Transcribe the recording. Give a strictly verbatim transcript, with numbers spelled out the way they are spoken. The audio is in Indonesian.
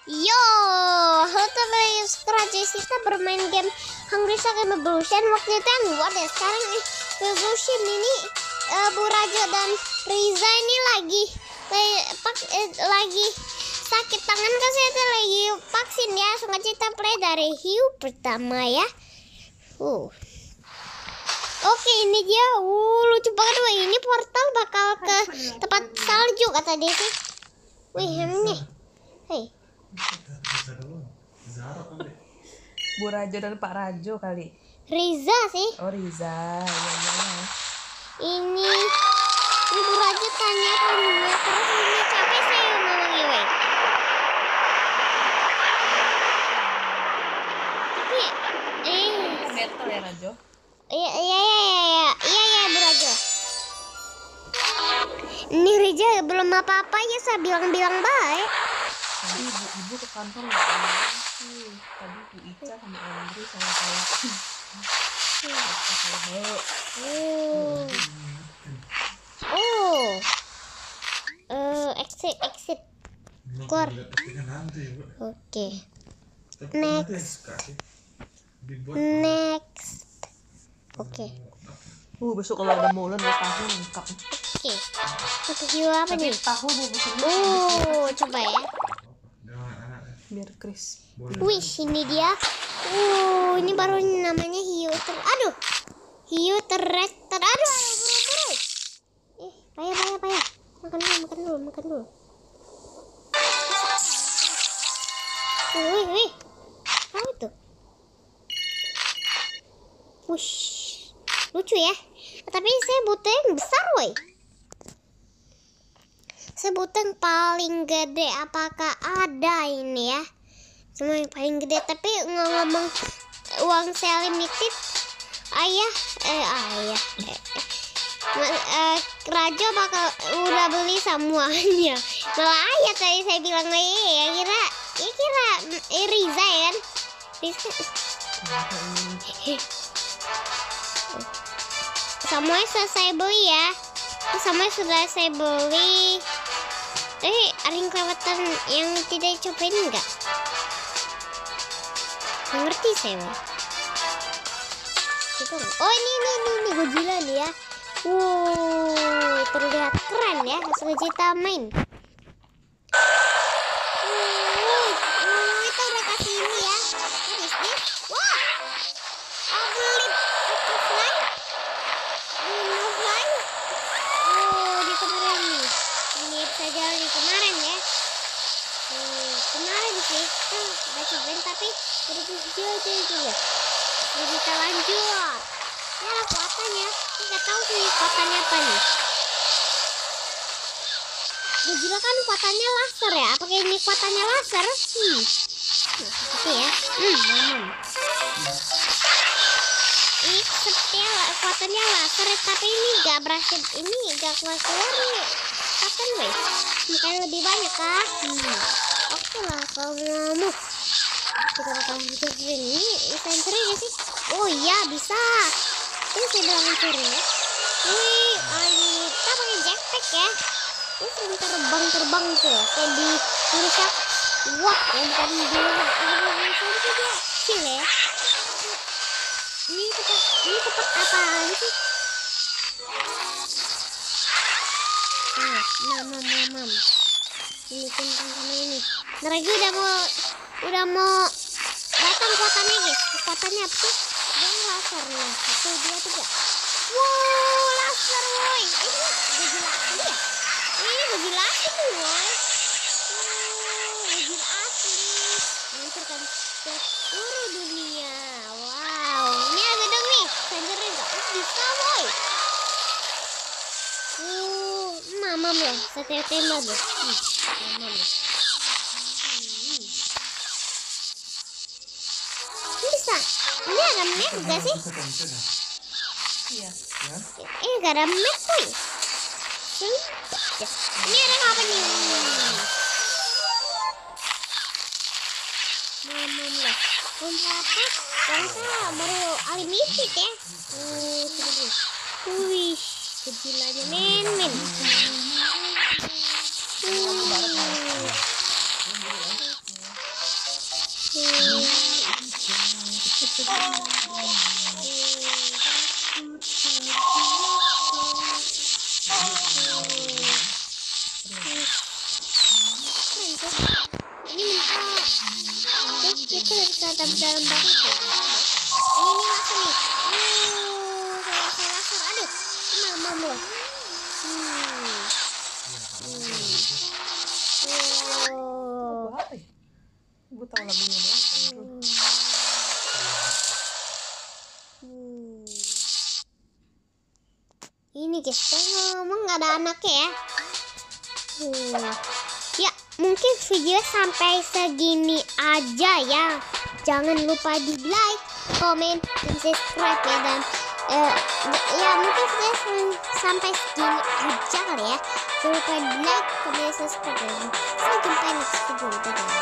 Yo, halo teman-teman, sekarang kita bermain game Hungry Shark Evolution. Waktu itu yang buat ya, sekarang Evolution ini uh, Bu Rajo dan Riza ini lagi lagi, eh, lagi sakit tangan kan, saya lagi vaksin ya. Langsung aja kita play dari hiu pertama ya. Uh. Oke, ini dia. Uh, lucu banget. Wah, ini portal bakal ke tempat salju kata dia sih. Wih, ini. Hei. Bu Rajo dan Pak Rajo kali. Riza sih. Oh, Riza. Ya, ya, ya. Ini ini Bu Rajo tanya kamu terus ini capek saya ngomong gue. Tapi eh Battle ya, Rajo. Iya iya iya iya iya Bu Rajo. Ini Riza belum apa-apa ya, saya bilang-bilang baik. Tadi ibu, ibu ke kantor nggak ada sih. Tadi Bu Ica sama Andri sama saya. Oh. Oh. Eh, exit exit. Keluar. Oke. Next. Next. Oke. Uh, besok kalau ada Mulan mau tahu lengkap. Oke. Untuk hiu apa nih? Tahu Bu besok. Oh, coba ya. Biar Chris. Wih, ini dia. Uh, ini baru namanya hiu ter. Aduh. Hiu teret ter. Aduh, aduh, buru-buru. Eh, payah, payah, payah. Makan dulu, makan dulu, makan dulu. Wih, wih. Apa itu? Wush. Lucu ya. Tapi saya butuh yang besar, woi. Saya butuh yang paling gede. Apakah ada ini ya? Cuma yang paling gede. Tapi ngomong uang saya limited, ayah eh ayah eh, eh, eh, Rajo bakal udah beli semuanya. Malah ayah tadi saya bilang lagi ya kira ya kira eh, Riza ya kan. Riza semuanya sudah saya beli ya. Semuanya sudah saya beli. Tapi ada yang kelewatan yang tidak cobain enggak? Ngerti saya. Oh, ini ini ini, ini Godzilla nih ya. Wow, terlihat keren ya. Langsung aja kita main. Uh, uh, kita udah kasih ini ya. What is this? Wah, Ablit Fly. No fly. Oh, di kemarin nih. Ini bisa jalan di kemarin ya. Hmm, kemarin sih kita udah cobain tapi udah tujuh aja juga. Jadi kita lanjut. Ya kekuatannya, nggak tahu sih kekuatannya apa nih. Godzilla kan kekuatannya laser ya. Apakah ini kekuatannya laser? Hmm, nah, seperti ya. Hmm, mamam. Ini seperti kekuatannya laser, tapi ini nggak berhasil. Ini nggak keluar keluar nih. Kapan weh? Makanya lebih banyak kah? Hmm. Oke lah kalau mau. Kita bakal hancurin. Ini bisa hancurin gak sih? Oh iya bisa. Ini saya bilang hancurin ya. Wih, oh ini kita pakai jetpack ya. Ini sering terbang-terbang tuh loh. Kayak di rusak. Wah, ya bukan di luar. Ini juga kecil ya. Ini tempat, ini tempat apaan sih? Nah, mamam, mamam. Ini tentang sama ini. Ntar lagi udah mau, udah mau datang kekuatannya guys. Kekuatannya apa sih? Dia laser nih. Satu, dua, tiga. Wow, laser woy. Ini Godzilla asli ya? Ini Godzilla asli woy. Wow, Godzilla asli. Menghancurkan seluruh dunia. Wow, ini ada dong nih. Sanjerin gak? Oh, bisa woy. Uh, mamam loh, saya tembak deh. Hmm, mamam loh. Hmm. Ini bisa. Ini ada map gak sih? Iya. Eh, gak ada map woy. Ini ada apa nih? Mamam loh. Berapa? Berapa? Baru unlimited ya. Uh, sedih. Wih. Kecilanya men men. Hmm. Ini minta. Oke, kita harus tatap dalam banget ya. Ini nih laser nih. Uh, laser laser. Aduh, mama mau. Hmm. Lagu apa ya? Gue tau lagunya doang. Hmm. Hmm. Ini guys, saya ngomong nggak ada anaknya ya. Hmm. Ya, mungkin video sampai segini aja ya. Jangan lupa di like, komen, dan subscribe ya. Dan eh, ya mungkin video sampai segini aja kali ya. Jangan lupa di like, komen, subscribe. Dan sampai jumpa next video. Dadah.